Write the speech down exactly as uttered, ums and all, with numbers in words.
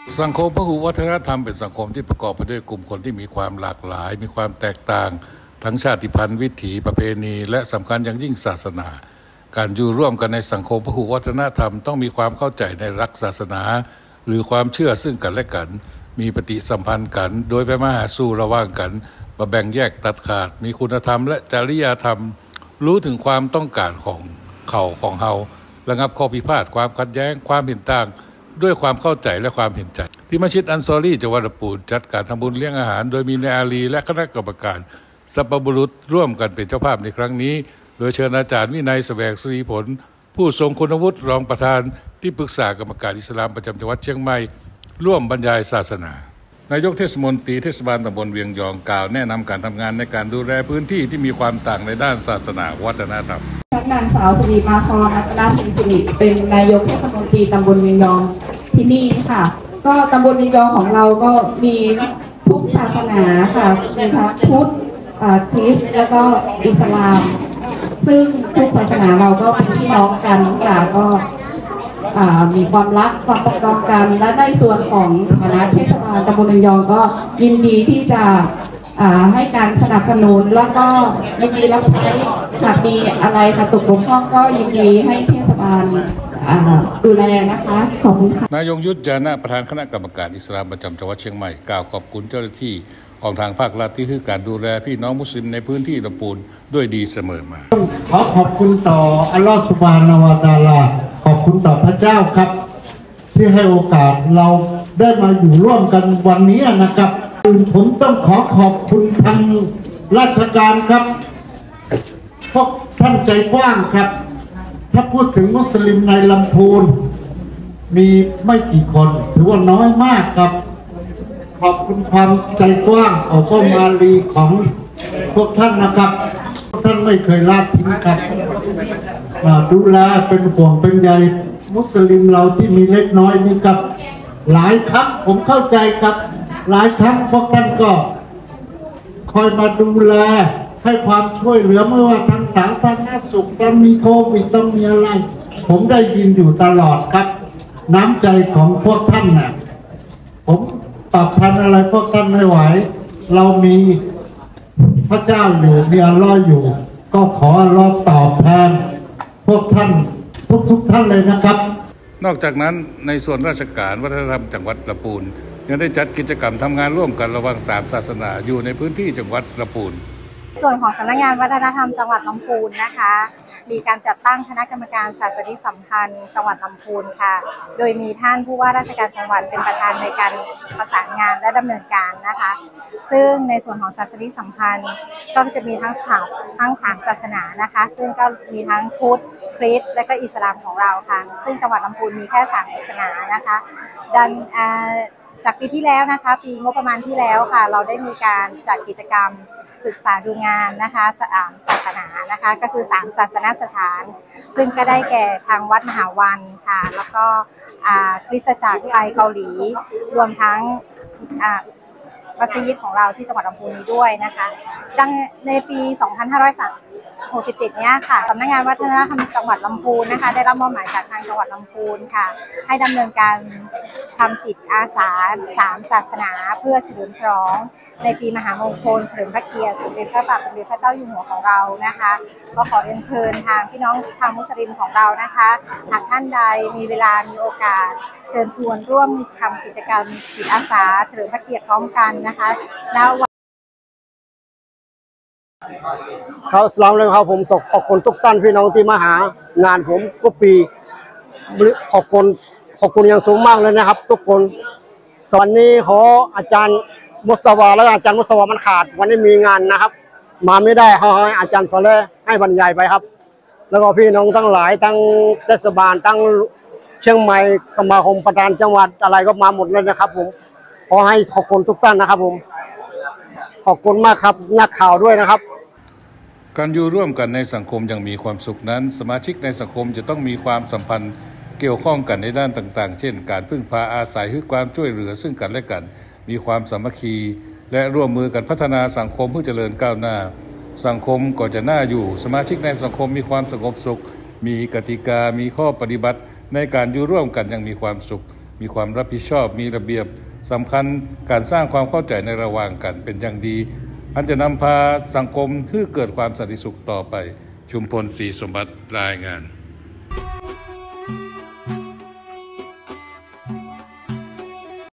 สังคมพหุวัฒนธรรมเป็นสังคมที่ประกอบไปด้วยกลุ่มคนที่มีความหลากหลายมีความแตกต่างทั้งชาติพันธุ์วิถีประเพณีและสำคัญอย่างยิ่งศาสนาการอยู่ร่วมกันในสังคมพหุวัฒนธรรมต้องมีความเข้าใจในหลักศาสนาหรือความเชื่อซึ่งกันและกันมีปฏิสัมพันธ์กันโดยไปมาหาสู่ระหว่างกันมาแบ่งแยกตัดขาดมีคุณธรรมและจริยธรรมรู้ถึงความต้องการของเขาของเฮาระงับข้อพิพาทความขัดแย้งความเห็นต่างด้วยความเข้าใจและความเห็นใจที่มัสยิดอันซอรีจังหวัดลำพูนจัดการทำบุญเลี้ยงอาหารโดยมีนายอาลีและคณะกรรมการสัพบุรุษร่วมกันเป็นเจ้าภาพในครั้งนี้โดยเชิญอาจารย์วินัยแสวงศรีผลผู้ทรงคุณวุฒิรองประธานที่ปรึกษากรรมการอิสลามประจำจังหวัดเชียงใหม่ร่วมบรรยายศาสนานายกเทศมนตรีเทศบาลตำบลเวียงยองกล่าวแนะนำการทำงานในการดูแลพื้นที่ที่มีความต่างในด้านศาสนาวัฒนธรรมนางสาวสุรีมาพรอัครสิงห์สิริเป็นนายกเทศมนตรีตำบลเวียงยองที่นี่ค่ะก็ตำบลเวียงยองของเราก็มีทุกศาสนาค่ะมีทั้งพุทธคริสต์แล้วก็อิสลามซึ่งทุกศาสนาเราก็เป็นพี่น้องกันค่ะก็มีความรักความปกป้องกันและในส่วนของคณะเทศบาลตำบลเวียงยองก็ยินดีที่จะให้การสนับสนุนแล้วก็ยินดีรับใช้หากมีอะไรกระตุกบกพร่องก็ยินดีให้เทศบาลดูแลนะคะขอบคุณค่ะนายงยุทธจานะประธานคณะกรรมการอิสลามประจำจังหวัดเชียงใหม่กล่าวขอบคุณเจ้าหน้าที่ของทางภาครัฐที่คือการดูแลพี่น้องมุสลิมในพื้นที่ลำพูนด้วยดีเสมอมาขอขอบคุณต่ออัลลอฮฺซุบฮานะฮูวะตะอาลาขอบคุณต่อพระเจ้าครับที่ให้โอกาสเราได้มาอยู่ร่วมกันวันนี้นะครับผมต้องขอขอบคุณทางราชการครับพวกท่านใจกว้างครับถ้าพูดถึงมุสลิมในลำพูนมีไม่กี่คนถือว่าน้อยมากครับขอบคุณความใจกว้างของพวกมาลีของพวกท่านนะครับท่านไม่เคยละทิ้งครับดูแลเป็นห่วงเป็นใยมุสลิมเราที่มีเล็กน้อยนี่ครับหลายครั้งผมเข้าใจครับหลายครั้งพวกท่านก็คอยมาดูแลให้ความช่วยเหลือไม่ว่าทางสาธารณสุขต้องมีโควิดต้องมีอะไรผมได้ยินอยู่ตลอดครับน้ำใจของพวกท่านน่ะผมตอบแทนอะไรพวกท่านไม่ไหวเรามีพระเจ้าอยู่มีอัลลอฮ์อยู่ก็ขออัลลอฮ์ตอบแทนพวกท่านทุกๆท่านเลยนะครับนอกจากนั้นในส่วนราชการวัฒนธรรมจังหวัดลำพูนยังได้จัดกิจกรรมทำงานร่วมกันระหว่างสามศาสนาอยู่ในพื้นที่จังหวัดลำพูนส่วนของสำนักงานวัฒนธรรมจังหวัดลำพูนนะคะมีการจัดตั้งคณะกรรมการศาสนิกสัมพันธ์จังหวัดลำพูนค่ะโดยมีท่านผู้ว่าราชการจังหวัดเป็นประธานในการประสานงานและดำเนินการนะคะซึ่งในส่วนของศาสนิกสัมพันธ์ก็จะมีทั้งสามทั้งสามศาสนานะคะซึ่งก็มีทั้งพุทธคริสต์และก็อิสลามของเราค่ะซึ่งจังหวัดลำพูนมีแค่สามศาสนานะคะดังจากปีที่แล้วนะคะปีงบประมาณที่แล้วค่ะเราได้มีการจัดกิจกรรมศึกษาดูงานนะคะสามศาสนานะคะก็คือสามศาสนสถานซึ่งก็ได้แก่ทางวัดมหาวันค่ะแล้วก็คริสตจักรไทยเกาหลีรวมทั้งมัสยิดของเราที่จังหวัดลำพูนนี้ด้วยนะคะจังในปี สองพันห้าร้อยหกสิบเจ็ด เนี้ยค่ะสำนักงานวัฒนธรรมจังหวัดลำพูนนะคะได้รับมอบหมายจากทางจังหวัดลำพูนค่ะให้ดำเนินการทำจิตอาสาสามศาสนาเพื่อเฉลิมฉลองในปีมหามงคลเฉลิมพระเกียรติสมเด็จพระบาทสมเด็จพระเจ้าอยู่หัวของเรานะคะก็ขอเรียนเชิญทางพี่น้องชาวมุสลิมของเรานะคะหากท่านใดมีเวลามีโอกาสเชิญชวนร่วมทำกิจกรรมจิตอาสาเฉลิมพระเกียรติพร้อมกันนะคะแล้วเขาสลามเลยครับผมตกขอบคุณทุกท่านพี่น้องที่มาหางานผมทุกปีขอบคุณขอบคุณอย่างสูงมากเลยนะครับทุกคนสวันนี้ขออาจารย์มุสตาวาและอาจารย์มุสตาวามันขาดวันนี้มีงานนะครับมาไม่ได้เขาให้อาจารย์ซอเลให้บรรยายไปครับแล้วก็พี่น้องทั้งหลายทั้งเทศบาลทั้งเชียงใหม่สมาคมประธานจังหวัดอะไรก็มาหมดเลยนะครับผมขอให้ขอบคุณทุกท่านนะครับผมขอบคุณมากครับนักข่าวด้วยนะครับการอยู่ร่วมกันในสังคมอย่างมีความสุขนั้นสมาชิกในสังคมจะต้องมีความสัมพันธ์เกี่ยวข้องกันในด้านต่างๆเช่นการพึ่งพาอาศัยให้ความช่วยเหลือซึ่งกันและกันมีความสามัคคีและร่วมมือกันพัฒนาสังคมเพื่อเจริญก้าวหน้าสังคมก็จะน่าอยู่สมาชิกในสังคมมีความสงบสุขมีกติกามีข้อปฏิบัติในการอยู่ร่วมกันอย่างมีความสุขมีความรับผิดชอบมีระเบียบสำคัญการสร้างความเข้าใจในระหว่างกันเป็นอย่างดีอันจะนำพาสังคมให้เกิดความสันติสุขต่อไปชุมพลศรีสมบัติรายงาน